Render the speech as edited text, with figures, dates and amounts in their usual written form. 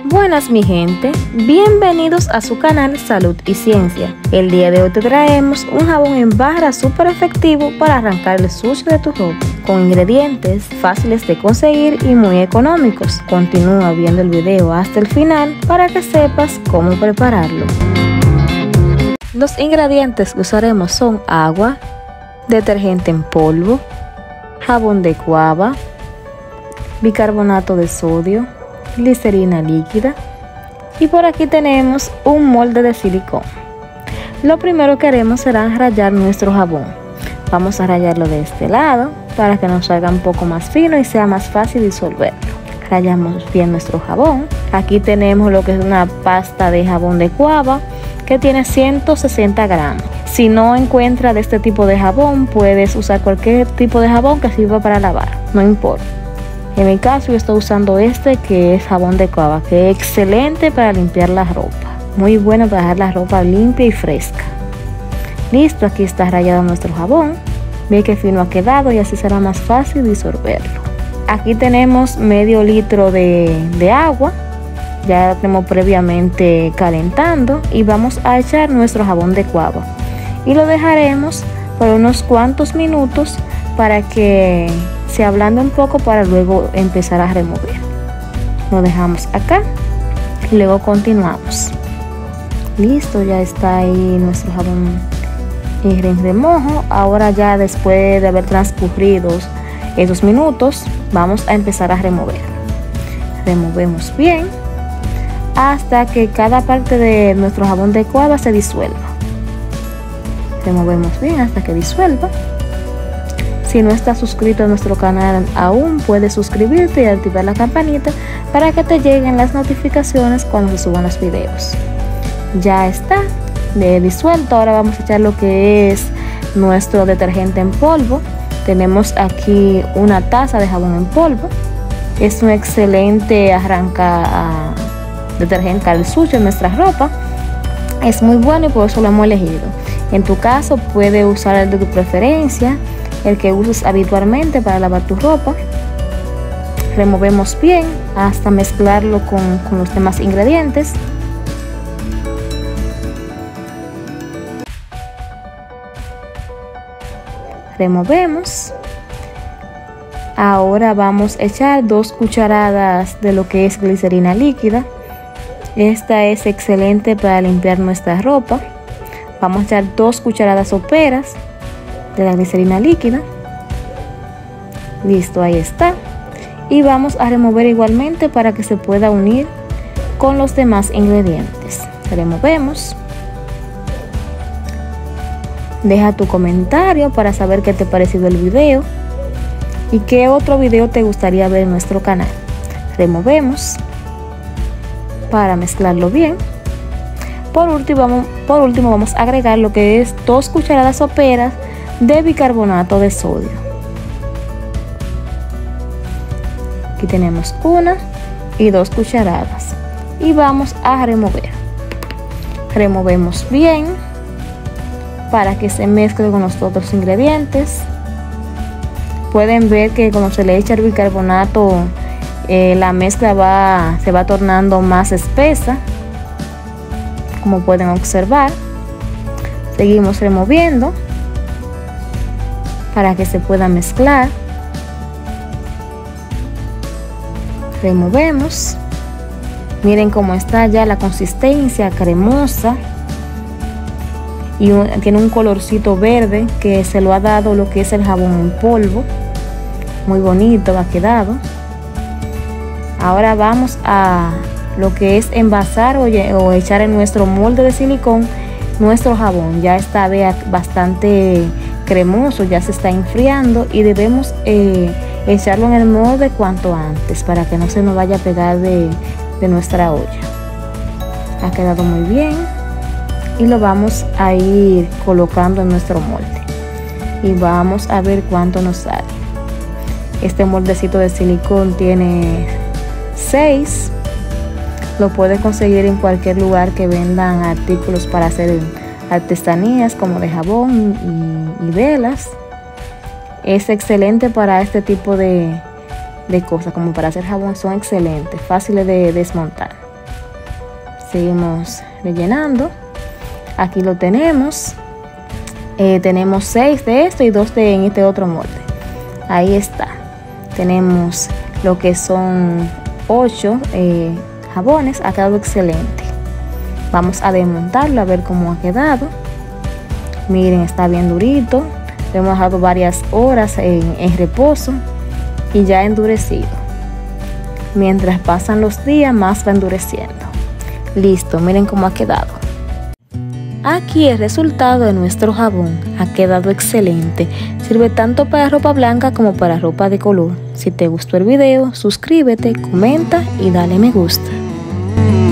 Buenas mi gente, bienvenidos a su canal Salud y Ciencia. El día de hoy te traemos un jabón en barra súper efectivo para arrancar el sucio de tu ropa, con ingredientes fáciles de conseguir y muy económicos. Continúa viendo el video hasta el final para que sepas cómo prepararlo. Los ingredientes que usaremos son agua, detergente en polvo, jabón de guava, bicarbonato de sodio, glicerina líquida y por aquí tenemos un molde de silicón. Lo primero que haremos será rallar nuestro jabón. Vamos a rallarlo de este lado para que nos salga un poco más fino y sea más fácil disolverlo. Rallamos bien nuestro jabón. Aquí tenemos lo que es una pasta de jabón de guava que tiene 160 gramos. Si no encuentras de este tipo de jabón, puedes usar cualquier tipo de jabón que sirva para lavar, no importa. En mi caso yo estoy usando este que es jabón de guava, que es excelente para limpiar la ropa. Muy bueno para dejar la ropa limpia y fresca. Listo, aquí está rallado nuestro jabón. Ve que fino ha quedado y así será más fácil disolverlo. Aquí tenemos medio litro de agua. Ya la tenemos previamente calentando y vamos a echar nuestro jabón de guava. Y lo dejaremos por unos cuantos minutos para que se ablande un poco para luego empezar a remover. Lo dejamos acá y luego continuamos. Listo, ya está ahí nuestro jabón en remojo. Ahora ya después de haber transcurrido esos minutos vamos a empezar a remover. Removemos bien hasta que cada parte de nuestro jabón de guava se disuelva. Removemos bien hasta que disuelva. Si no estás suscrito a nuestro canal aún, puedes suscribirte y activar la campanita para que te lleguen las notificaciones cuando se suban los videos. Ya está disuelto. Ahora vamos a echar lo que es nuestro detergente en polvo. Tenemos aquí una taza de jabón en polvo. Es un excelente detergente al sucio en nuestra ropa. Es muy bueno y por eso lo hemos elegido. En tu caso puedes usar el de tu preferencia, el que uses habitualmente para lavar tu ropa. Removemos bien hasta mezclarlo con los demás ingredientes. Removemos. Ahora vamos a echar 2 cucharadas de lo que es glicerina líquida. Esta es excelente para limpiar nuestra ropa. Vamos a echar 2 cucharadas soperas de la glicerina líquida. Listo, ahí está. Y vamos a remover igualmente para que se pueda unir con los demás ingredientes. Removemos. Deja tu comentario para saber qué te ha parecido el video y qué otro video te gustaría ver en nuestro canal. Removemos para mezclarlo bien. Por último vamos a agregar lo que es 2 cucharadas soperas de bicarbonato de sodio. Aquí tenemos 1 y 2 cucharadas y vamos a remover. Removemos bien para que se mezcle con los otros ingredientes. Pueden ver que cuando se le echa el bicarbonato la mezcla se va tornando más espesa, como pueden observar. Seguimos removiendo para que se pueda mezclar. Removemos. Miren cómo está ya la consistencia cremosa y tiene un colorcito verde que se lo ha dado lo que es el jabón en polvo. Muy bonito ha quedado. Ahora vamos a lo que es envasar o echar en nuestro molde de silicón nuestro jabón. Ya está bastante cremoso, ya se está enfriando y debemos echarlo en el molde cuanto antes para que no se nos vaya a pegar de nuestra olla. Ha quedado muy bien y lo vamos a ir colocando en nuestro molde y vamos a ver cuánto nos sale. Este moldecito de silicón tiene 6. Lo puedes conseguir en cualquier lugar que vendan artículos para hacer artesanías como de jabón y velas. Es excelente para este tipo de cosas, como para hacer jabón. Son excelentes, fáciles de desmontar. Seguimos rellenando. Aquí lo tenemos. Tenemos 6 de esto y 2 en este otro molde. Ahí está. Tenemos lo que son 8 jabones. Ha quedado excelente. Vamos a desmontarlo a ver cómo ha quedado. Miren, está bien durito. Lo hemos dejado varias horas en reposo y ya ha endurecido. Mientras pasan los días, más va endureciendo. Listo, miren cómo ha quedado. Aquí el resultado de nuestro jabón. Ha quedado excelente. Sirve tanto para ropa blanca como para ropa de color. Si te gustó el video, suscríbete, comenta y dale me gusta.